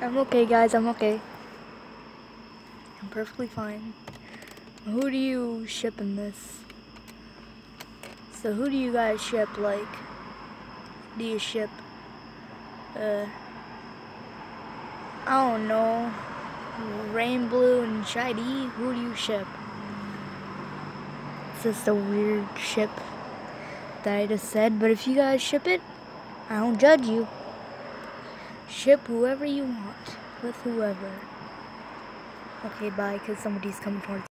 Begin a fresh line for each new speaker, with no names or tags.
I'm okay, guys. I'm okay. I'm perfectly fine. Who do you ship in this? So who do you guys ship? Like, do you ship? I don't know. Rain Blue and Shiny. Who do you ship? It's just a weird ship that I just said. But if you guys ship it, I don't judge you. Ship whoever you want with whoever. Okay, bye, because somebody's coming towards